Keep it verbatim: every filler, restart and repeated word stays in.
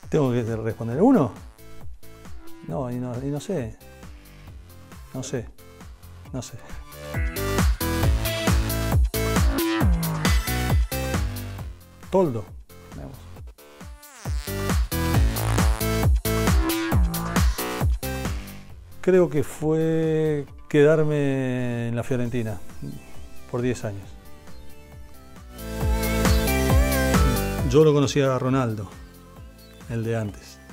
¿Tengo que responder uno? No, y no, y no sé. No sé. No sé. Toldo. Veamos. Creo que fue quedarme en la Fiorentina por diez años. Yo lo conocía a Ronaldo, el de antes.